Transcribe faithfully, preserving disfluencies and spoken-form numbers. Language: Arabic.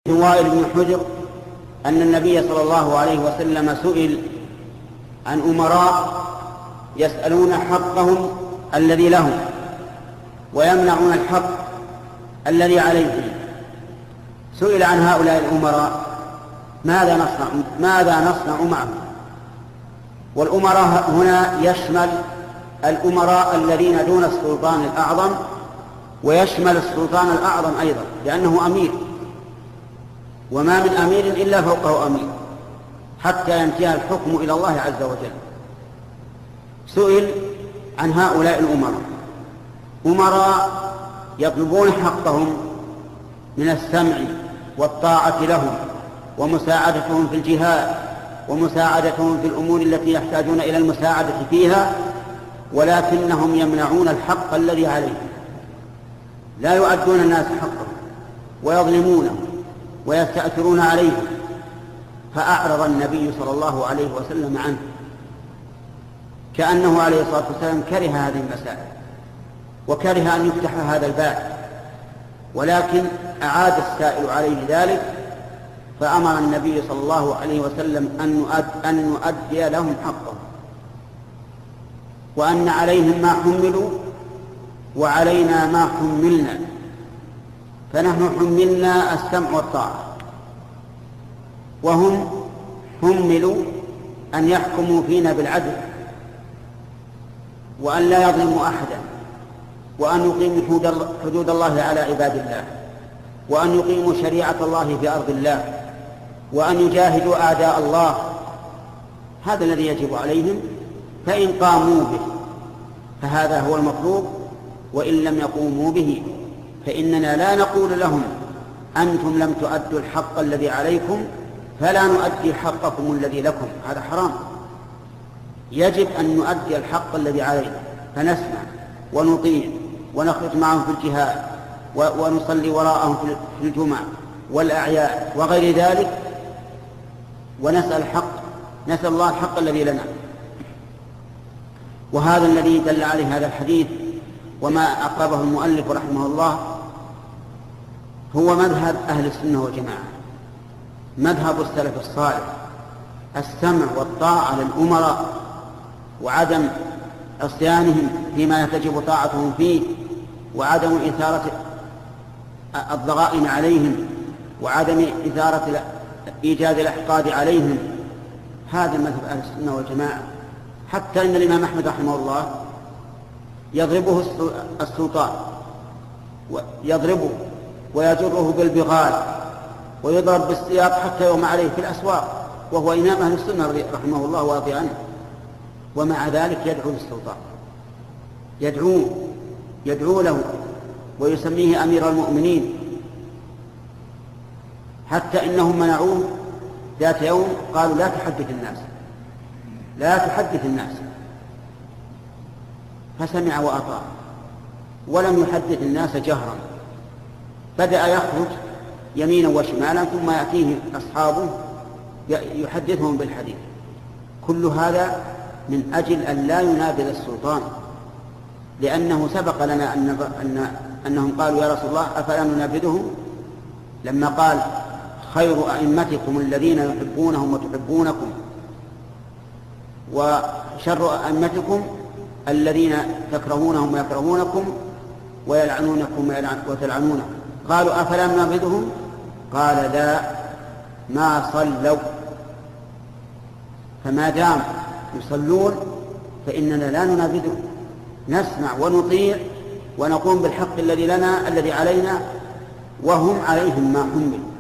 وائل بن حجر أن النبي صلى الله عليه وسلم سئل عن أمراء يسألون حقهم الذي لهم ويمنعون الحق الذي عليهم. سئل عن هؤلاء الأمراء ماذا نصنع, ماذا نصنع معهم؟ والأمراء هنا يشمل الأمراء الذين دون السلطان الأعظم، ويشمل السلطان الأعظم أيضا لأنه أمير، وما من أمير إلا فوقه أمير حتى ينتهي الحكم إلى الله عز وجل. سئل عن هؤلاء الأمراء، أمراء يطلبون حقهم من السمع والطاعة لهم ومساعدتهم في الجهاد ومساعدتهم في الأمور التي يحتاجون إلى المساعدة فيها، ولكنهم يمنعون الحق الذي عليهم، لا يؤدون الناس حقهم ويظلمونهم ويستأثرون عليهم. فأعرض النبي صلى الله عليه وسلم عنه، كأنه عليه الصلاة والسلام كره هذه المسائل وكره أن يفتح هذا الباب، ولكن أعاد السائل عليه ذلك، فأمر النبي صلى الله عليه وسلم أن نؤدي لهم حقهم، وأن عليهم ما حملوا وعلينا ما حملنا، فنحن حملنا السمع والطاعة، وهم حملوا أن يحكموا فينا بالعدل وأن لا يظلموا أحدا، وأن يقيموا حدود الله على عباد الله، وأن يقيموا شريعة الله في أرض الله، وأن يجاهدوا أعداء الله. هذا الذي يجب عليهم، فإن قاموا به فهذا هو المطلوب، وإن لم يقوموا به فإننا لا نقول لهم أنتم لم تؤدوا الحق الذي عليكم فلا نؤدي حقكم الذي لكم، هذا حرام. يجب أن نؤدي الحق الذي علينا، فنسمع ونطيع ونخرج معهم في الجهاد ونصلي وراءهم في الجمعة والأعياد وغير ذلك، ونسأل الحق، نسأل الله الحق الذي لنا. وهذا الذي دل عليه هذا الحديث وما أقربه المؤلف رحمه الله هو مذهب أهل السنة والجماعة، مذهب السلف الصالح، السمع والطاعة للأمراء وعدم عصيانهم فيما تجب طاعتهم فيه، وعدم إثارة الضغائن عليهم، وعدم إثارة إيجاد الأحقاد عليهم. هذا مذهب أهل السنة والجماعة، حتى إن الإمام أحمد رحمه الله يضربه السلطان، يضربه ويجره بالبغال ويضرب بالسياط حتى يوم عليه في الأسواق، وهو إمام أهل السنة رحمه الله ورضي عنه، ومع ذلك يدعو للسلطان، يدعوه يدعو له ويسميه أمير المؤمنين، حتى إنهم منعوه ذات يوم، قالوا لا تحدث الناس لا تحدث الناس فسمع وأطاع ولم يحدث الناس جهرا، بدأ يخرج يمينا وشمالا ثم يأتيه أصحابه يحدثهم بالحديث. كل هذا من أجل أن لا ينابذ السلطان، لأنه سبق لنا أن أن أنهم قالوا يا رسول الله أفلا ننابذهم، لما قال خير أئمتكم الذين يحبونهم وتحبونكم، وشر أئمتكم الذين تكرهونهم ويكرهونكم ويلعنونكم وتلعنونهم. قالوا أفلا ننابذهم؟ قال لا، ما صلوا، فما دام يصلون فإننا لا ننابذهم، نسمع ونطيع ونقوم بالحق الذي لنا الذي علينا، وهم عليهم ما حملوا.